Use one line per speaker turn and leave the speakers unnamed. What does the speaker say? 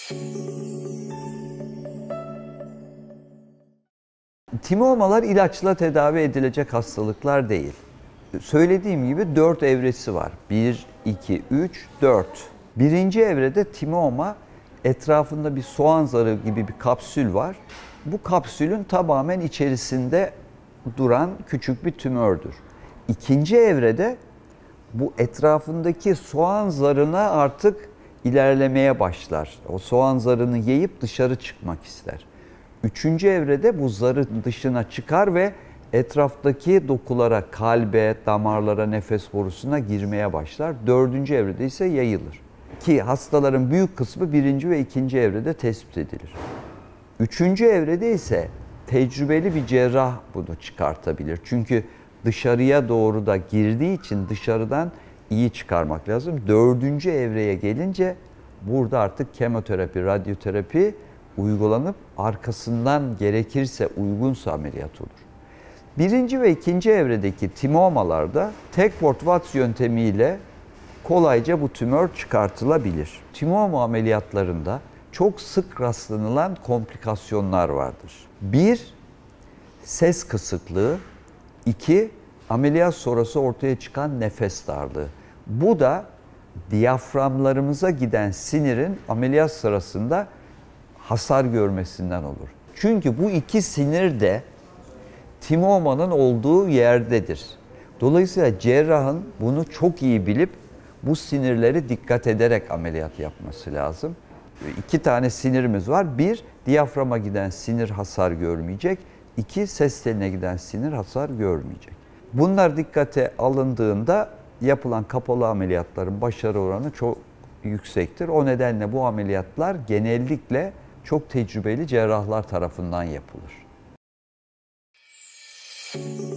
Timomalar ilaçla tedavi edilecek hastalıklar değil. Söylediğim gibi 4 evresi var. 1, 2, 3, 4. Birinci evrede timoma etrafında bir soğan zarı gibi bir kapsül var. Bu kapsülün tamamen içerisinde duran küçük bir tümördür. İkinci evrede bu etrafındaki soğan zarına artık ilerlemeye başlar. O soğan zarını yiyip dışarı çıkmak ister. Üçüncü evrede bu zarın dışına çıkar ve etraftaki dokulara, kalbe, damarlara, nefes borusuna girmeye başlar. Dördüncü evrede ise yayılır. Ki hastaların büyük kısmı birinci ve ikinci evrede tespit edilir. Üçüncü evrede ise tecrübeli bir cerrah bunu çıkartabilir. Çünkü dışarıya doğru da girdiği için dışarıdan iyi çıkarmak lazım. Dördüncü evreye gelince burada artık kemoterapi, radyoterapi uygulanıp arkasından gerekirse uygunsa ameliyat olur. Birinci ve ikinci evredeki timomalarda Tekport-Watts yöntemiyle kolayca bu tümör çıkartılabilir. Timoma ameliyatlarında çok sık rastlanılan komplikasyonlar vardır. 1. Ses kısıklığı. 2. Ameliyat sonrası ortaya çıkan nefes darlığı. Bu da diyaframlarımıza giden sinirin ameliyat sırasında hasar görmesinden olur. Çünkü bu iki sinir de timomanın olduğu yerdedir. Dolayısıyla cerrahın bunu çok iyi bilip bu sinirleri dikkat ederek ameliyat yapması lazım. 2 tane sinirimiz var. 1, diyaframa giden sinir hasar görmeyecek. 2, ses teline giden sinir hasar görmeyecek. Bunlar dikkate alındığında yapılan kapalı ameliyatların başarı oranı çok yüksektir. O nedenle bu ameliyatlar genellikle çok tecrübeli cerrahlar tarafından yapılır.